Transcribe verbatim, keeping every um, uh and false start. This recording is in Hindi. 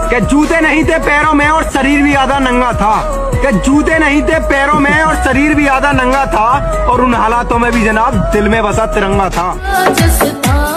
कि जूते नहीं थे पैरों में और शरीर भी आधा नंगा था, कि जूते नहीं थे पैरों में और शरीर भी आधा नंगा था, और उन हालातों में भी जनाब दिल में बसा तिरंगा था।